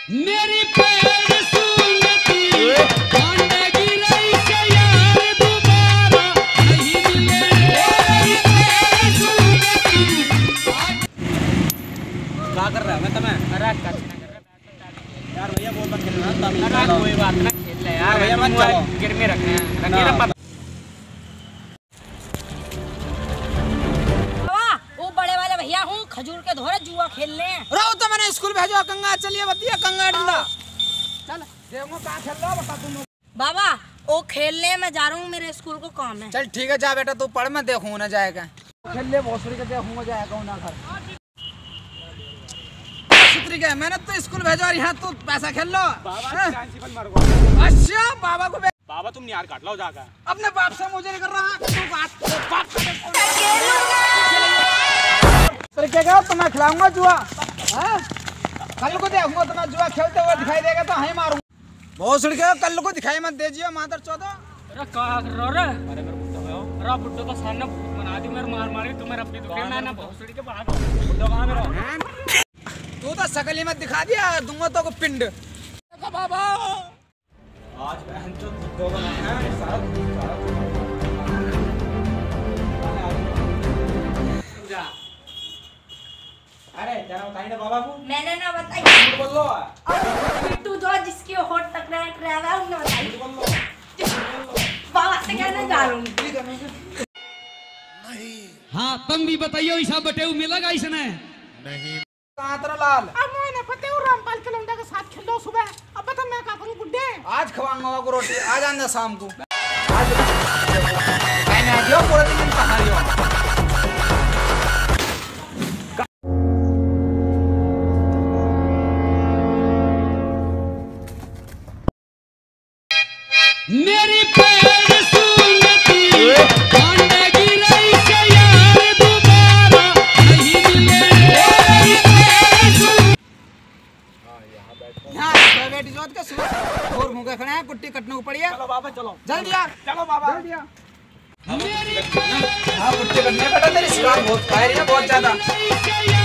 मेरी पैर सुनती कांडेगी रही से यार दोबारा नहीं मिले। क्या कर रहा है? मैं तुम्हें यार भैया बोल मत खेलना, कोई बात ना खेल ले यार भैया, मत गिर में रखना है। भैया हूँ खजूर के धोरे जुआ खेलने। रहो तो मैंने स्कूल भेजो कंगा, चलिए बतिया कंगा डंडा चल देखो कहाँ खेल रहा बता तुम। बाबा वो खेलने में जा रहा हूँ, मेरे स्कूल को काम है। चल ठीक है जा बेटा, तू पढ़, मैं देखूँ ना जाएगा खेल ले भोसड़ी के, देखूंगा जाएगा ना घर सूत्री के। मैंने तो स्कूल भेजो और यहाँ तू पैसा खेल लो। अच्छा बाबा को बाबा तुम यार काट लो जाकर अपने बाप से मुझे नहीं कर रहा क्या तो मैं खिलाऊंगा जुआ। कल को देखूंगा तो मैं जुआ खेलते हुए दिखाई देगा तो हाँ मारूंगा। बहुत सड़के कल को दिखाई मत दीजिए मादर चौदह। अरे कहाँ कर रहा है? अरे मेरे बुड्ढो में हो, अरे बुड्ढो का सामने बना दी मेरे मार मारी तुम्हें अपनी दुकान में ना बहुत सड़के बाहर बुड्ढो कहाँ मेरा। तू तो शकल ही मत दिखा दिया, दूंगा तो को पिंड बाबा। आज बहन जो बुड्ढो का है सारा अरे जरा बताइए ना बाबा को। मैंने ना बताई। बोल लो तू जो जिसके होठ तक रहेगा उन्हें बताई। बाबा से कहने जा रहा हूँ। हाँ तुम भी बताइए ऐसा बटेऊ मिलेगा इसने नहीं। कहाँ तेरा लाल? अब मैंने पता है रामपाल के लौंडा के साथ खेल लो सुबह। अब बता मैं क्या करूँ गुड्डे? आज खवाऊंगा को रोटी, आज आना शाम को। आज मैंने दियो पूरे दिन कहाँ दियो। मेरी पैर सुनती कांडेगी रही से यार दोबारा नहीं मिले। यहाँ बेटी जोत के सुबह और मुँह खड़े हैं, कुट्टी कटने को पड़ी है। चलो बाबा चलो जल्दी यार, चलो बाबा जल्दी यार। मेरी पैर हाँ कुट्टी कटने बेटा, तेरी शिकार बहुत खा रही है बहुत ज्यादा।